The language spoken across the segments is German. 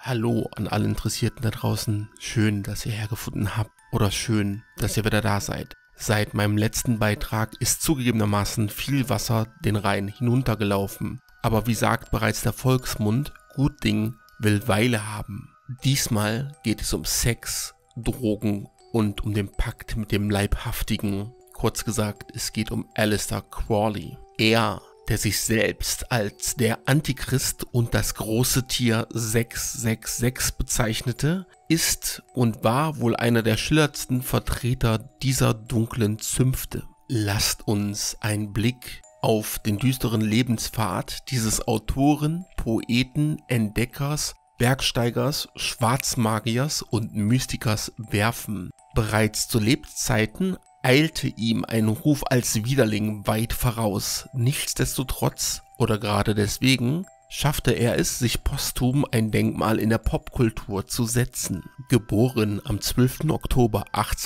Hallo an alle Interessierten da draußen. Schön, dass ihr hergefunden habt oder schön, dass ihr wieder da seid. Seit meinem letzten Beitrag ist zugegebenermaßen viel Wasser den Rhein hinuntergelaufen. Aber wie sagt bereits der Volksmund, gut Ding will Weile haben. Diesmal geht es um Sex, Drogen und um den Pakt mit dem Leibhaftigen. Kurz gesagt, es geht um Aleister Crowley. Er, der sich selbst als der Antichrist und das große Tier 666 bezeichnete, ist und war wohl einer der schillerndsten Vertreter dieser dunklen Zünfte. Lasst uns einen Blick auf den düsteren Lebenspfad dieses Autoren, Poeten, Entdeckers, Bergsteigers, Schwarzmagiers und Mystikers werfen. Bereits zu Lebzeiten eilte ihm ein Ruf als Widerling weit voraus. Nichtsdestotrotz, oder gerade deswegen, schaffte er es, sich posthum ein Denkmal in der Popkultur zu setzen. Geboren am 12. Oktober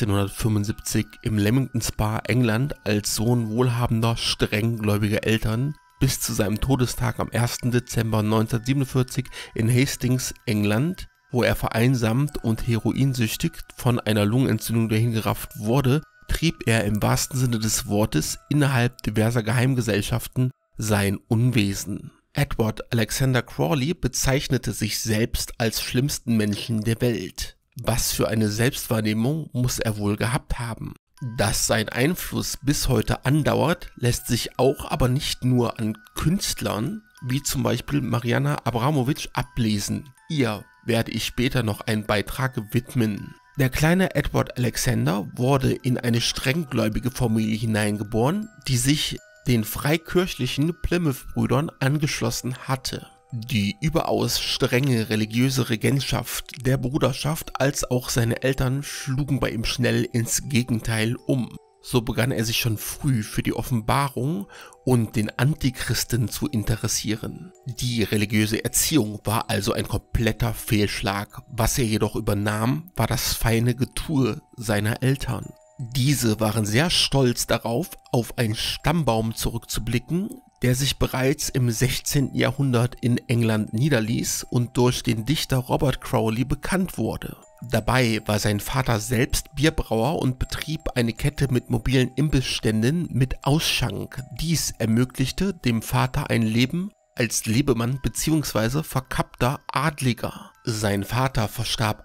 1875 im Leamington Spa, England, als Sohn wohlhabender, strenggläubiger Eltern, bis zu seinem Todestag am 1. Dezember 1947 in Hastings, England, wo er vereinsamt und heroinsüchtig von einer Lungenentzündung dahingerafft wurde, trieb er im wahrsten Sinne des Wortes innerhalb diverser Geheimgesellschaften sein Unwesen. Edward Alexander Crowley bezeichnete sich selbst als schlimmsten Menschen der Welt. Was für eine Selbstwahrnehmung muss er wohl gehabt haben? Dass sein Einfluss bis heute andauert, lässt sich auch aber nicht nur an Künstlern, wie zum Beispiel Mariana Abramović, ablesen. Ihr werde ich später noch einen Beitrag widmen. Der kleine Edward Alexander wurde in eine strenggläubige Familie hineingeboren, die sich den freikirchlichen Plymouth-Brüdern angeschlossen hatte. Die überaus strenge religiöse Regentschaft der Bruderschaft als auch seine Eltern schlugen bei ihm schnell ins Gegenteil um. So begann er sich schon früh für die Offenbarung und den Antichristen zu interessieren. Die religiöse Erziehung war also ein kompletter Fehlschlag. Was er jedoch übernahm, war das feine Getue seiner Eltern. Diese waren sehr stolz darauf, auf einen Stammbaum zurückzublicken, der sich bereits im 16. Jahrhundert in England niederließ und durch den Dichter Robert Crowley bekannt wurde. Dabei war sein Vater selbst Bierbrauer und betrieb eine Kette mit mobilen Imbissständen mit Ausschank. Dies ermöglichte dem Vater ein Leben als Lebemann bzw. verkappter Adliger. Sein Vater verstarb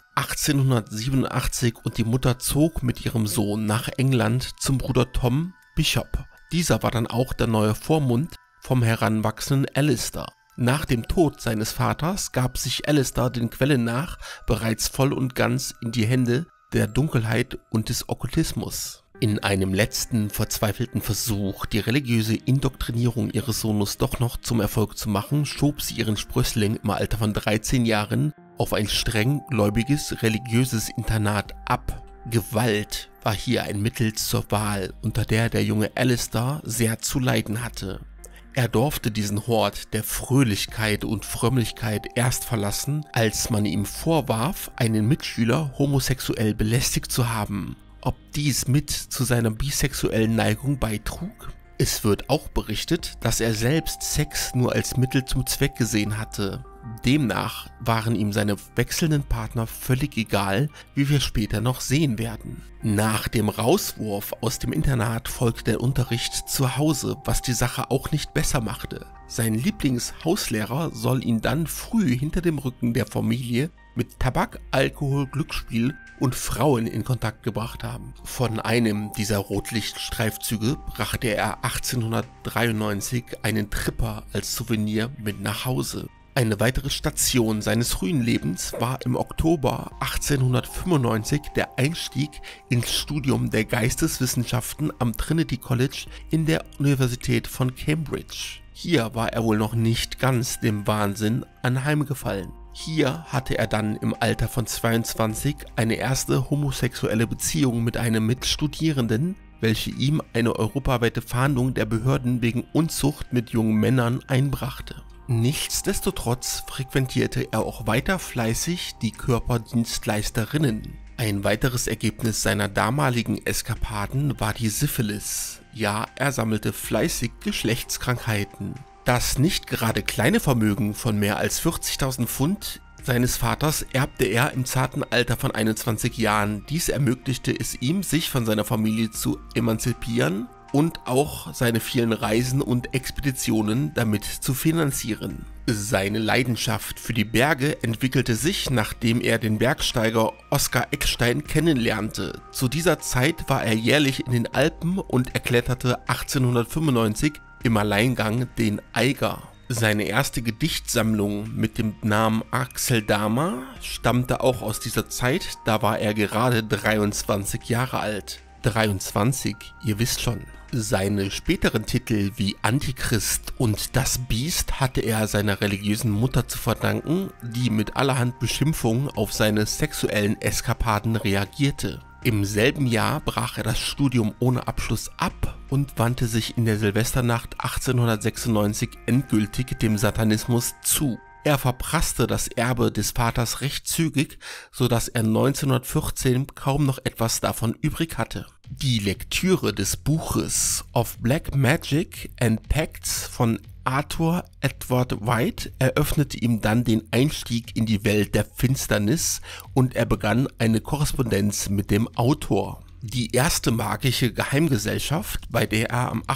1887 und die Mutter zog mit ihrem Sohn nach England zum Bruder Tom Bishop. Dieser war dann auch der neue Vormund vom heranwachsenden Aleister. Nach dem Tod seines Vaters gab sich Aleister den Quellen nach bereits voll und ganz in die Hände der Dunkelheit und des Okkultismus. In einem letzten verzweifelten Versuch, die religiöse Indoktrinierung ihres Sohnes doch noch zum Erfolg zu machen, schob sie ihren Sprössling im Alter von 13 Jahren auf ein strenggläubiges religiöses Internat ab. Gewalt war hier ein Mittel zur Wahl, unter der junge Aleister sehr zu leiden hatte. Er durfte diesen Hort der Fröhlichkeit und Frömmlichkeit erst verlassen, als man ihm vorwarf, einen Mitschüler homosexuell belästigt zu haben. Ob dies mit zu seiner bisexuellen Neigung beitrug? Es wird auch berichtet, dass er selbst Sex nur als Mittel zum Zweck gesehen hatte. Demnach waren ihm seine wechselnden Partner völlig egal, wie wir später noch sehen werden. Nach dem Rauswurf aus dem Internat folgte der Unterricht zu Hause, was die Sache auch nicht besser machte. Sein Lieblingshauslehrer soll ihn dann früh hinter dem Rücken der Familie mit Tabak, Alkohol, Glücksspiel und Frauen in Kontakt gebracht haben. Von einem dieser Rotlichtstreifzüge brachte er 1893 einen Tripper als Souvenir mit nach Hause. Eine weitere Station seines frühen Lebens war im Oktober 1895 der Einstieg ins Studium der Geisteswissenschaften am Trinity College in der Universität von Cambridge. Hier war er wohl noch nicht ganz dem Wahnsinn anheimgefallen. Hier hatte er dann im Alter von 22 eine erste homosexuelle Beziehung mit einem Mitstudierenden, welche ihm eine europaweite Fahndung der Behörden wegen Unzucht mit jungen Männern einbrachte. Nichtsdestotrotz frequentierte er auch weiter fleißig die Körperdienstleisterinnen. Ein weiteres Ergebnis seiner damaligen Eskapaden war die Syphilis. Ja, er sammelte fleißig Geschlechtskrankheiten. Das nicht gerade kleine Vermögen von mehr als 40.000 Pfund seines Vaters erbte er im zarten Alter von 21 Jahren. Dies ermöglichte es ihm, sich von seiner Familie zu emanzipieren und auch seine vielen Reisen und Expeditionen damit zu finanzieren. Seine Leidenschaft für die Berge entwickelte sich, nachdem er den Bergsteiger Oskar Eckstein kennenlernte. Zu dieser Zeit war er jährlich in den Alpen und erkletterte 1895 im Alleingang den Eiger. Seine erste Gedichtsammlung mit dem Namen Axeldama stammte auch aus dieser Zeit, da war er gerade 23 Jahre alt. 23, ihr wisst schon. Seine späteren Titel wie Antichrist und Das Biest hatte er seiner religiösen Mutter zu verdanken, die mit allerhand Beschimpfungen auf seine sexuellen Eskapaden reagierte. Im selben Jahr brach er das Studium ohne Abschluss ab und wandte sich in der Silvesternacht 1896 endgültig dem Satanismus zu. Er verprasste das Erbe des Vaters recht zügig, sodass er 1914 kaum noch etwas davon übrig hatte. Die Lektüre des Buches Of Black Magic and Pacts von Arthur Edward White eröffnete ihm dann den Einstieg in die Welt der Finsternis und er begann eine Korrespondenz mit dem Autor. Die erste magische Geheimgesellschaft, bei der er am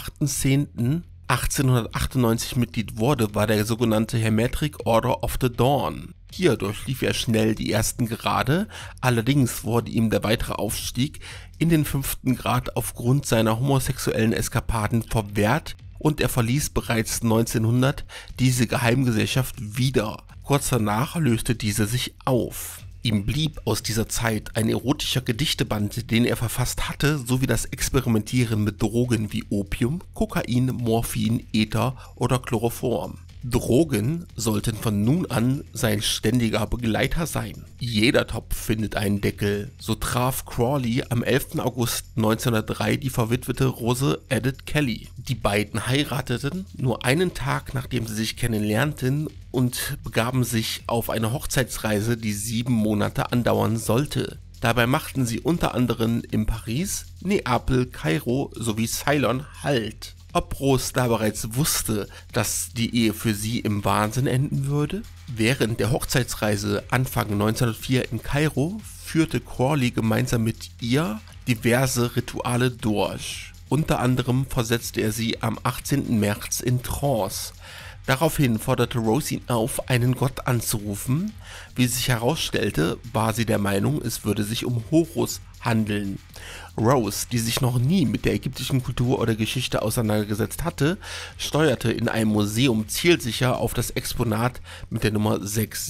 8.10.1898 Mitglied wurde, war der sogenannte Hermetic Order of the Dawn. Hier durchlief er schnell die ersten Grade, allerdings wurde ihm der weitere Aufstieg in den 5. Grad aufgrund seiner homosexuellen Eskapaden verwehrt und er verließ bereits 1900 diese Geheimgesellschaft wieder. Kurz danach löste diese sich auf. Ihm blieb aus dieser Zeit ein erotischer Gedichteband, den er verfasst hatte, sowie das Experimentieren mit Drogen wie Opium, Kokain, Morphin, Ether oder Chloroform. Drogen sollten von nun an sein ständiger Begleiter sein. Jeder Topf findet einen Deckel. So traf Crawley am 11. August 1903 die verwitwete Rose Edith Kelly. Die beiden heirateten nur einen Tag, nachdem sie sich kennenlernten und begaben sich auf eine Hochzeitsreise, die 7 Monate andauern sollte. Dabei machten sie unter anderem in Paris, Neapel, Kairo sowie Ceylon Halt. Ob Rose da bereits wusste, dass die Ehe für sie im Wahnsinn enden würde? Während der Hochzeitsreise Anfang 1904 in Kairo führte Crawley gemeinsam mit ihr diverse Rituale durch. Unter anderem versetzte er sie am 18. März in Trance. Daraufhin forderte Rose ihn auf, einen Gott anzurufen. Wie sich herausstellte, war sie der Meinung, es würde sich um Horus handeln. Rose, die sich noch nie mit der ägyptischen Kultur oder Geschichte auseinandergesetzt hatte, steuerte in einem Museum zielsicher auf das Exponat mit der Nummer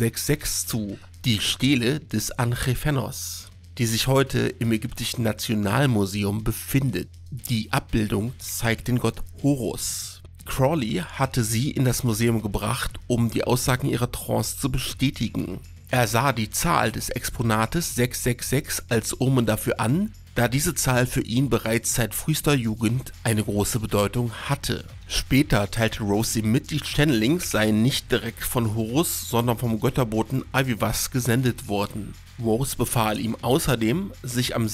666 zu, die Stele des Anchephanos, die sich heute im Ägyptischen Nationalmuseum befindet. Die Abbildung zeigt den Gott Horus. Crawley hatte sie in das Museum gebracht, um die Aussagen ihrer Trance zu bestätigen. Er sah die Zahl des Exponates 666 als Omen dafür an, da diese Zahl für ihn bereits seit frühester Jugend eine große Bedeutung hatte. Später teilte Rose ihm mit, die Channelings seien nicht direkt von Horus, sondern vom Götterboten Avivas gesendet worden. Rose befahl ihm außerdem, sich am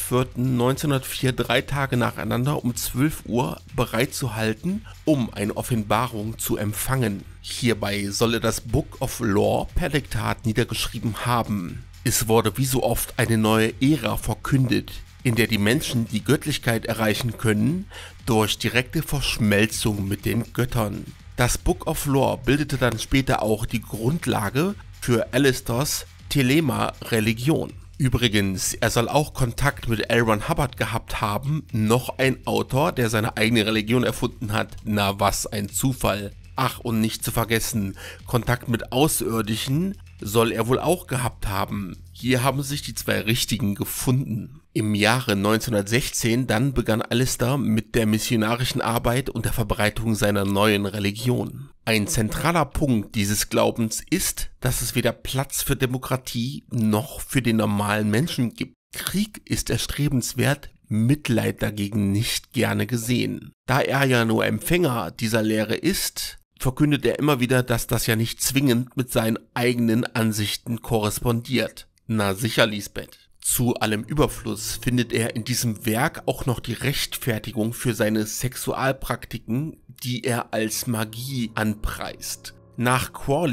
7.4.1904 3 Tage nacheinander um 12 Uhr bereit zu halten, um eine Offenbarung zu empfangen. Hierbei solle das Book of Lore per Diktat niedergeschrieben haben. Es wurde wie so oft eine neue Ära verkündet, in der die Menschen die Göttlichkeit erreichen können durch direkte Verschmelzung mit den Göttern. Das Book of Lore bildete dann später auch die Grundlage für Alistairs Thelema-Religion. Übrigens, er soll auch Kontakt mit L. Ron Hubbard gehabt haben, noch ein Autor, der seine eigene Religion erfunden hat. Na, was ein Zufall. Ach, und nicht zu vergessen, Kontakt mit Außerirdischen soll er wohl auch gehabt haben. Hier haben sich die zwei Richtigen gefunden. Im Jahre 1916 dann begann Alistair mit der missionarischen Arbeit und der Verbreitung seiner neuen Religion. Ein zentraler Punkt dieses Glaubens ist, dass es weder Platz für Demokratie noch für den normalen Menschen gibt. Krieg ist erstrebenswert, Mitleid dagegen nicht gerne gesehen. Da er ja nur Empfänger dieser Lehre ist, verkündet er immer wieder, dass das ja nicht zwingend mit seinen eigenen Ansichten korrespondiert. Na sicher, Lisbeth. Zu allem Überfluss findet er in diesem Werk auch noch die Rechtfertigung für seine Sexualpraktiken, die er als Magie anpreist. Nach Crawley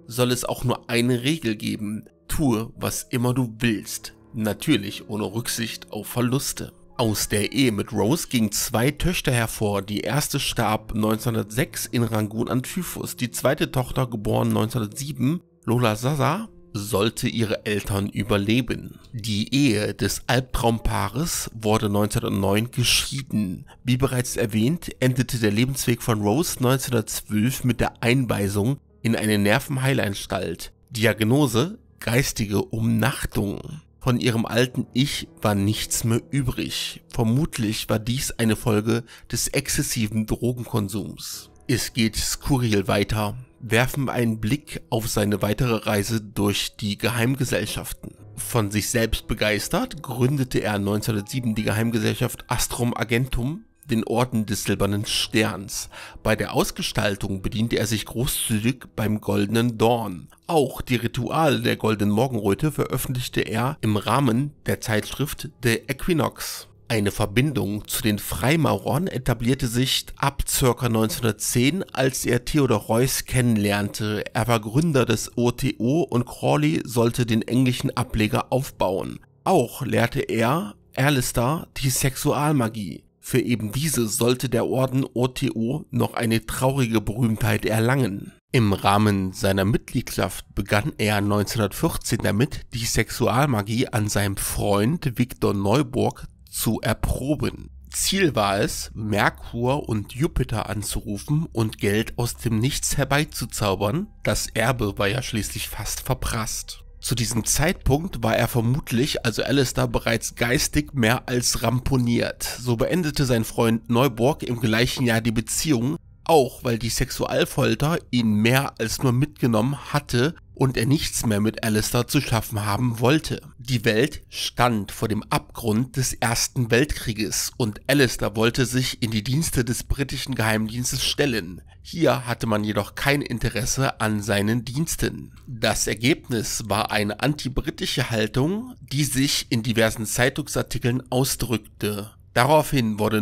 soll es auch nur eine Regel geben: Tue, was immer du willst. Natürlich ohne Rücksicht auf Verluste. Aus der Ehe mit Rose gingen 2 Töchter hervor. Die erste starb 1906 in Rangoon an Typhus. Die zweite Tochter, geboren 1907, Lola Sasa, sollte ihre Eltern überleben. Die Ehe des Albtraumpaares wurde 1909 geschieden. Wie bereits erwähnt, endete der Lebensweg von Rose 1912 mit der Einweisung in eine Nervenheilanstalt. Diagnose: geistige Umnachtung. Von ihrem alten Ich war nichts mehr übrig. Vermutlich war dies eine Folge des exzessiven Drogenkonsums. Es geht skurril weiter. Werfen wir einen Blick auf seine weitere Reise durch die Geheimgesellschaften. Von sich selbst begeistert, gründete er 1907 die Geheimgesellschaft Astrum Argentum, den Orden des Silbernen Sterns. Bei der Ausgestaltung bediente er sich großzügig beim Goldenen Dorn. Auch die Rituale der Goldenen Morgenröte veröffentlichte er im Rahmen der Zeitschrift The Equinox. Eine Verbindung zu den Freimaurern etablierte sich ab ca. 1910, als er Theodor Reuss kennenlernte. Er war Gründer des OTO und Crawley sollte den englischen Ableger aufbauen. Auch lehrte er Alistair die Sexualmagie. Für eben diese sollte der Orden OTO noch eine traurige Berühmtheit erlangen. Im Rahmen seiner Mitgliedschaft begann er 1914 damit, die Sexualmagie an seinem Freund Viktor Neuburg zu erproben. Ziel war es, Merkur und Jupiter anzurufen und Geld aus dem Nichts herbeizuzaubern. Das Erbe war ja schließlich fast verprasst. Zu diesem Zeitpunkt war er vermutlich, also Alistair, bereits geistig mehr als ramponiert. So beendete sein Freund Neuburg im gleichen Jahr die Beziehung, auch weil die Sexualfolter ihn mehr als nur mitgenommen hatte und er nichts mehr mit Alistair zu schaffen haben wollte. Die Welt stand vor dem Abgrund des Ersten Weltkrieges und Alistair wollte sich in die Dienste des britischen Geheimdienstes stellen. Hier hatte man jedoch kein Interesse an seinen Diensten. Das Ergebnis war eine antibritische Haltung, die sich in diversen Zeitungsartikeln ausdrückte. Daraufhin wurde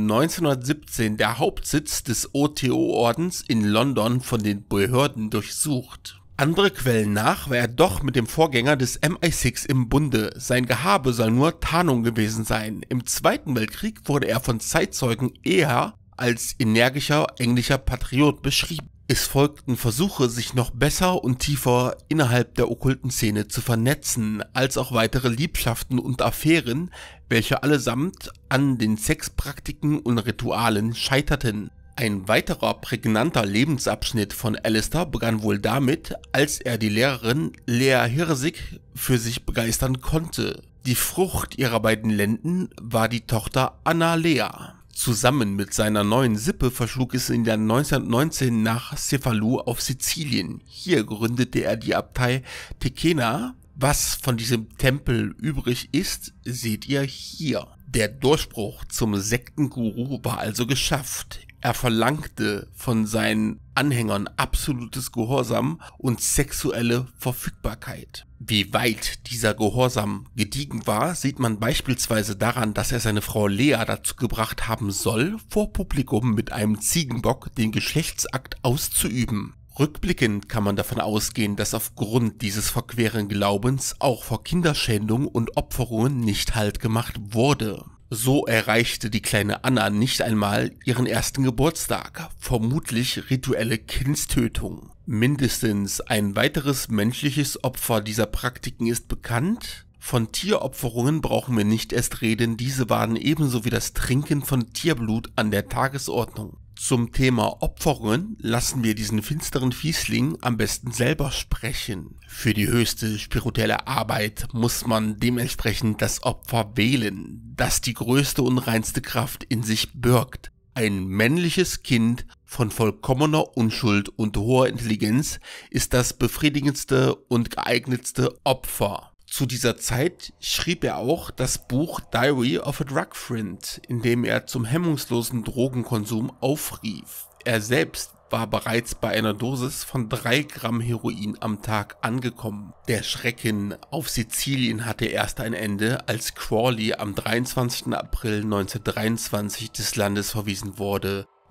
1917 der Hauptsitz des OTO-Ordens in London von den Behörden durchsucht. Andere Quellen nach war er doch mit dem Vorgänger des MI6 im Bunde. Sein Gehabe soll nur Tarnung gewesen sein. Im Zweiten Weltkrieg wurde er von Zeitzeugen eher als energischer englischer Patriot beschrieben. Es folgten Versuche, sich noch besser und tiefer innerhalb der okkulten Szene zu vernetzen, als auch weitere Liebschaften und Affären, welche allesamt an den Sexpraktiken und Ritualen scheiterten. Ein weiterer prägnanter Lebensabschnitt von Alistair begann wohl damit, als er die Lehrerin Lea Hirsig für sich begeistern konnte. Die Frucht ihrer beiden Lenden war die Tochter Anna Lea. Zusammen mit seiner neuen Sippe verschlug es ihn dann 1919 nach Cefalù auf Sizilien. Hier gründete er die Abtei Tekena. Was von diesem Tempel übrig ist, seht ihr hier. Der Durchbruch zum Sektenguru war also geschafft. Er verlangte von seinen Anhängern absolutes Gehorsam und sexuelle Verfügbarkeit. Wie weit dieser Gehorsam gediegen war, sieht man beispielsweise daran, dass er seine Frau Lea dazu gebracht haben soll, vor Publikum mit einem Ziegenbock den Geschlechtsakt auszuüben. Rückblickend kann man davon ausgehen, dass aufgrund dieses verqueren Glaubens auch vor Kinderschändung und Opferungen nicht Halt gemacht wurde. So erreichte die kleine Anna nicht einmal ihren ersten Geburtstag, vermutlich rituelle Kindstötung. Mindestens ein weiteres menschliches Opfer dieser Praktiken ist bekannt. Von Tieropferungen brauchen wir nicht erst reden, diese waren ebenso wie das Trinken von Tierblut an der Tagesordnung. Zum Thema Opferungen lassen wir diesen finsteren Fiesling am besten selber sprechen. Für die höchste spirituelle Arbeit muss man dementsprechend das Opfer wählen, das die größte und reinste Kraft in sich birgt. Ein männliches Kind von vollkommener Unschuld und hoher Intelligenz ist das befriedigendste und geeignetste Opfer. Zu dieser Zeit schrieb er auch das Buch Diary of a Drug Friend, in dem er zum hemmungslosen Drogenkonsum aufrief. Er selbst war bereits bei einer Dosis von 3 Gramm Heroin am Tag angekommen. Der Schrecken auf Sizilien hatte erst ein Ende, als Crawley am 23. April 1923 des Landes verwiesen wurde.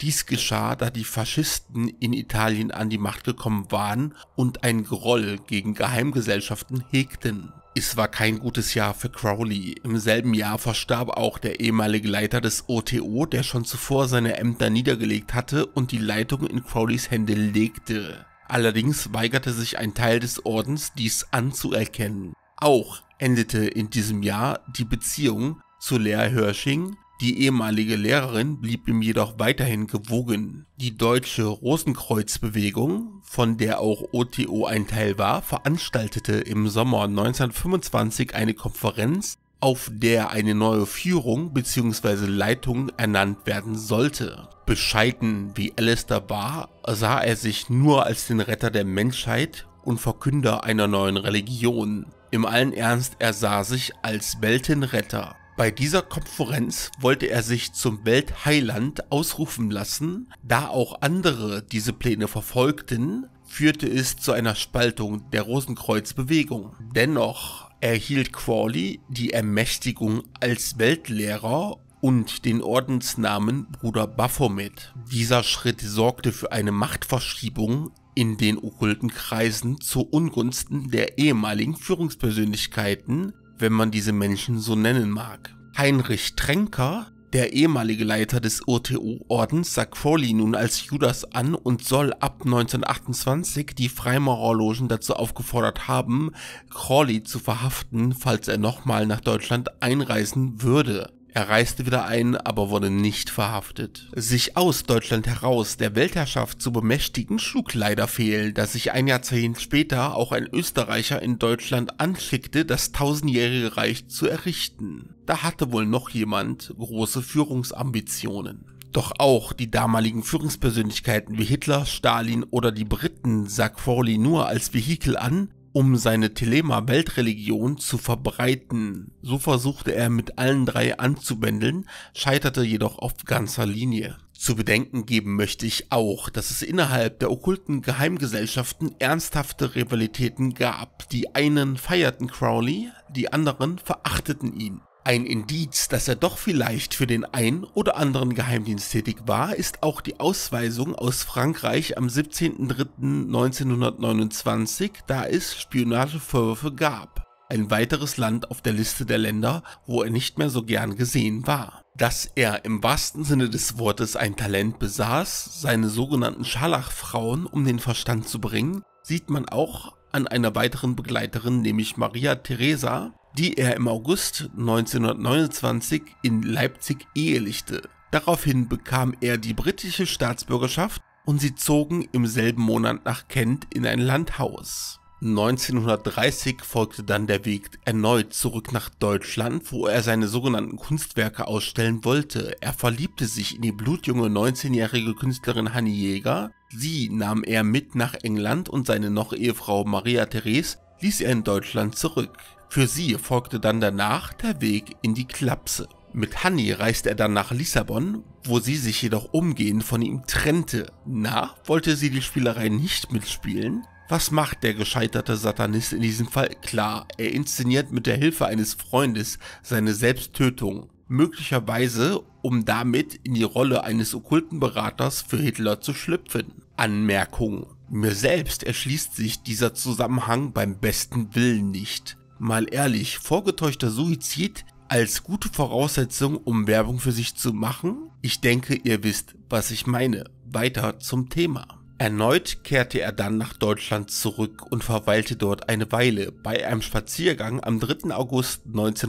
Dies geschah, da die Faschisten in Italien an die Macht gekommen waren und ein Groll gegen Geheimgesellschaften hegten. Es war kein gutes Jahr für Crowley. Im selben Jahr verstarb auch der ehemalige Leiter des OTO, der schon zuvor seine Ämter niedergelegt hatte und die Leitung in Crowleys Hände legte. Allerdings weigerte sich ein Teil des Ordens, dies anzuerkennen. Auch endete in diesem Jahr die Beziehung zu Lea Hirsching. Die ehemalige Lehrerin blieb ihm jedoch weiterhin gewogen. Die Deutsche Rosenkreuzbewegung, von der auch OTO ein Teil war, veranstaltete im Sommer 1925 eine Konferenz, auf der eine neue Führung bzw. Leitung ernannt werden sollte. Bescheiden wie Alistair war, sah er sich nur als den Retter der Menschheit und Verkünder einer neuen Religion. Im allen Ernst, er sah sich als Weltenretter. Bei dieser Konferenz wollte er sich zum Weltheiland ausrufen lassen. Da auch andere diese Pläne verfolgten, führte es zu einer Spaltung der Rosenkreuzbewegung. Dennoch erhielt Crowley die Ermächtigung als Weltlehrer und den Ordensnamen Bruder Baphomet. Dieser Schritt sorgte für eine Machtverschiebung in den okkulten Kreisen zu Ungunsten der ehemaligen Führungspersönlichkeiten, wenn man diese Menschen so nennen mag. Heinrich Tränker, der ehemalige Leiter des OTO-Ordens, sah Crowley nun als Judas an und soll ab 1928 die Freimaurerlogen dazu aufgefordert haben, Crowley zu verhaften, falls er nochmal nach Deutschland einreisen würde. Er reiste wieder ein, aber wurde nicht verhaftet. Sich aus Deutschland heraus der Weltherrschaft zu bemächtigen, schlug leider fehl, da sich ein Jahrzehnt später auch ein Österreicher in Deutschland anschickte, das 1000-jährige Reich zu errichten. Da hatte wohl noch jemand große Führungsambitionen. Doch auch die damaligen Führungspersönlichkeiten wie Hitler, Stalin oder die Briten sah Crowley nur als Vehikel an, um seine Thelema-Weltreligion zu verbreiten. So versuchte er mit allen drei anzubändeln, scheiterte jedoch auf ganzer Linie. Zu bedenken geben möchte ich auch, dass es innerhalb der okkulten Geheimgesellschaften ernsthafte Rivalitäten gab. Die einen feierten Crowley, die anderen verachteten ihn. Ein Indiz, dass er doch vielleicht für den einen oder anderen Geheimdienst tätig war, ist auch die Ausweisung aus Frankreich am 17.03.1929, da es Spionagevorwürfe gab. Ein weiteres Land auf der Liste der Länder, wo er nicht mehr so gern gesehen war. Dass er im wahrsten Sinne des Wortes ein Talent besaß, seine sogenannten Scharlachfrauen um den Verstand zu bringen, sieht man auch an einer weiteren Begleiterin, nämlich Maria Theresa, die er im August 1929 in Leipzig ehelichte. Daraufhin bekam er die britische Staatsbürgerschaft und sie zogen im selben Monat nach Kent in ein Landhaus. 1930 folgte dann der Weg erneut zurück nach Deutschland, wo er seine sogenannten Kunstwerke ausstellen wollte. Er verliebte sich in die blutjunge 19-jährige Künstlerin Hanni Jäger. Sie nahm er mit nach England und seine noch Ehefrau Maria Therese ließ er in Deutschland zurück. Für sie folgte dann danach der Weg in die Klapse. Mit Hanni reiste er dann nach Lissabon, wo sie sich jedoch umgehend von ihm trennte. Wollte sie die Spielerei nicht mitspielen? Was macht der gescheiterte Satanist in diesem Fall? Klar, er inszeniert mit der Hilfe eines Freundes seine Selbsttötung. Möglicherweise, um damit in die Rolle eines okkulten Beraters für Hitler zu schlüpfen. Anmerkung: Mir selbst erschließt sich dieser Zusammenhang beim besten Willen nicht. Mal ehrlich, vorgetäuschter Suizid als gute Voraussetzung, um Werbung für sich zu machen? Ich denke, ihr wisst, was ich meine. Weiter zum Thema. Erneut kehrte er dann nach Deutschland zurück und verweilte dort eine Weile. Bei einem Spaziergang am 3. August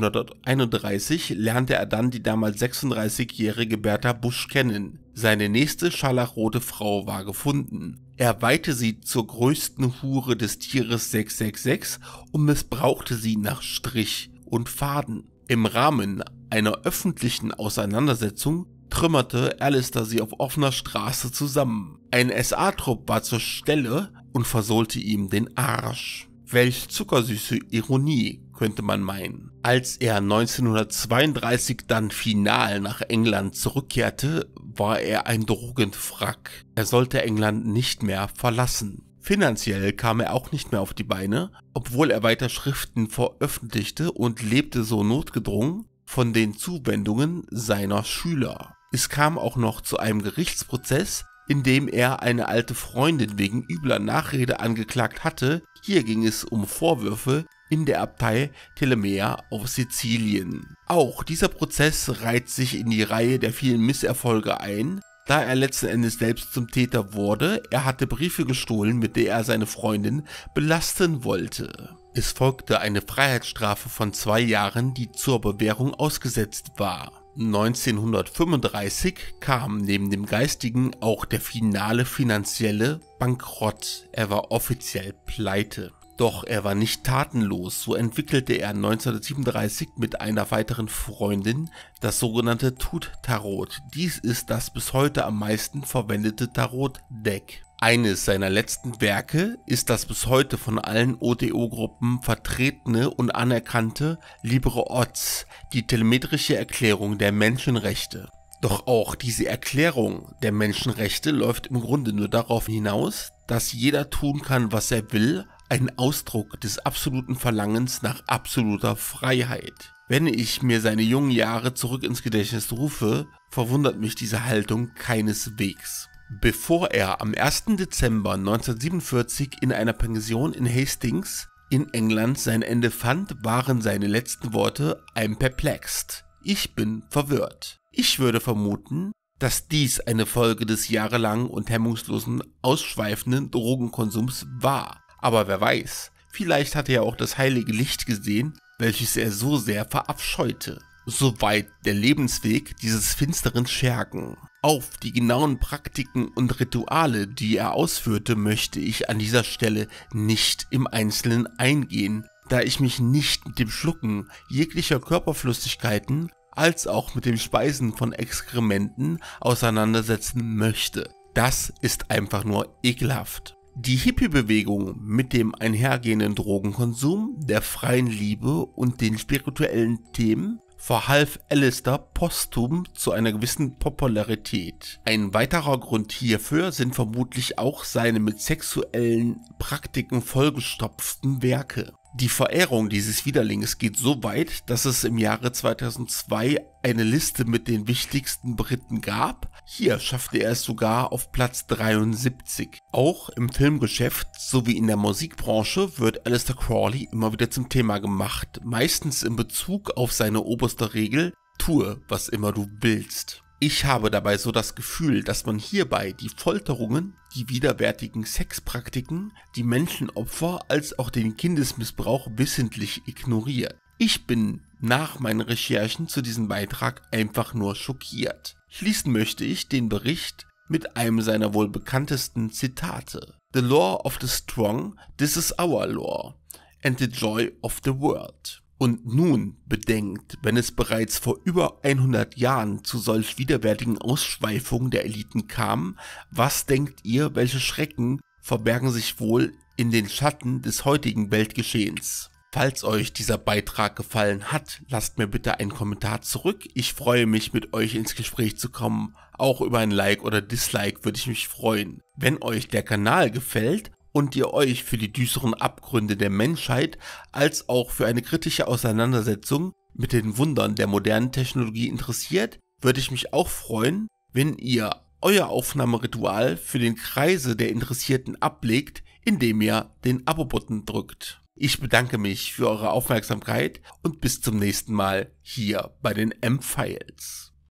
1931 lernte er dann die damals 36-jährige Bertha Busch kennen. Seine nächste scharlachrote Frau war gefunden. Er weihte sie zur größten Hure des Tieres 666 und missbrauchte sie nach Strich und Faden. Im Rahmen einer öffentlichen Auseinandersetzung trümmerte Alistair sie auf offener Straße zusammen. Ein SA-Trupp war zur Stelle und versohlte ihm den Arsch. Welch zuckersüße Ironie, könnte man meinen. Als er 1932 dann final nach England zurückkehrte, war er ein Drogenwrack. Er sollte England nicht mehr verlassen. Finanziell kam er auch nicht mehr auf die Beine, obwohl er weiter Schriften veröffentlichte und lebte so notgedrungen von den Zuwendungen seiner Schüler. Es kam auch noch zu einem Gerichtsprozess, in dem er eine alte Freundin wegen übler Nachrede angeklagt hatte. Hier ging es um Vorwürfe in der Abtei Telemea auf Sizilien. Auch dieser Prozess reiht sich in die Reihe der vielen Misserfolge ein, da er letzten Endes selbst zum Täter wurde. Er hatte Briefe gestohlen, mit der er seine Freundin belasten wollte. Es folgte eine Freiheitsstrafe von 2 Jahren, die zur Bewährung ausgesetzt war. 1935 kam neben dem geistigen auch der finale finanzielle Bankrott. Er war offiziell pleite. Doch er war nicht tatenlos, so entwickelte er 1937 mit einer weiteren Freundin das sogenannte Tut-Tarot. Dies ist das bis heute am meisten verwendete Tarot-Deck. Eines seiner letzten Werke ist das bis heute von allen OTO-Gruppen vertretene und anerkannte Libre Oz, die telemetrische Erklärung der Menschenrechte. Doch auch diese Erklärung der Menschenrechte läuft im Grunde nur darauf hinaus, dass jeder tun kann, was er will, ein Ausdruck des absoluten Verlangens nach absoluter Freiheit. Wenn ich mir seine jungen Jahre zurück ins Gedächtnis rufe, verwundert mich diese Haltung keineswegs. Bevor er am 1. Dezember 1947 in einer Pension in Hastings in England sein Ende fand, waren seine letzten Worte "I'm perplexed", ich bin verwirrt. Ich würde vermuten, dass dies eine Folge des jahrelangen und hemmungslosen, ausschweifenden Drogenkonsums war. Aber wer weiß, vielleicht hatte er auch das heilige Licht gesehen, welches er so sehr verabscheute. Soweit der Lebensweg dieses finsteren Schergen. Auf die genauen Praktiken und Rituale, die er ausführte, möchte ich an dieser Stelle nicht im Einzelnen eingehen, da ich mich nicht mit dem Schlucken jeglicher Körperflüssigkeiten als auch mit dem Speisen von Exkrementen auseinandersetzen möchte. Das ist einfach nur ekelhaft. Die Hippie-Bewegung mit dem einhergehenden Drogenkonsum, der freien Liebe und den spirituellen Themen verhalf Alistair posthum zu einer gewissen Popularität. Ein weiterer Grund hierfür sind vermutlich auch seine mit sexuellen Praktiken vollgestopften Werke. Die Verehrung dieses Widerlings geht so weit, dass es im Jahre 2002 eine Liste mit den wichtigsten Briten gab. Hier schaffte er es sogar auf Platz 73. Auch im Filmgeschäft sowie in der Musikbranche wird Aleister Crowley immer wieder zum Thema gemacht, meistens in Bezug auf seine oberste Regel: tue, was immer du willst. Ich habe dabei so das Gefühl, dass man hierbei die Folterungen, die widerwärtigen Sexpraktiken, die Menschenopfer als auch den Kindesmissbrauch wissentlich ignoriert. Ich bin nach meinen Recherchen zu diesem Beitrag einfach nur schockiert. Schließen möchte ich den Bericht mit einem seiner wohl bekanntesten Zitate. "The law of the strong, this is our law, and the joy of the world." Und nun bedenkt, wenn es bereits vor über 100 Jahren zu solch widerwärtigen Ausschweifungen der Eliten kam, was denkt ihr, welche Schrecken verbergen sich wohl in den Schatten des heutigen Weltgeschehens? Falls euch dieser Beitrag gefallen hat, lasst mir bitte einen Kommentar zurück. Ich freue mich, mit euch ins Gespräch zu kommen. Auch über ein Like oder Dislike würde ich mich freuen. Wenn euch der Kanal gefällt und ihr euch für die düsteren Abgründe der Menschheit als auch für eine kritische Auseinandersetzung mit den Wundern der modernen Technologie interessiert, würde ich mich auch freuen, wenn ihr euer Aufnahmeritual für den Kreise der Interessierten ablegt, indem ihr den Abo-Button drückt. Ich bedanke mich für eure Aufmerksamkeit und bis zum nächsten Mal hier bei den M-Files.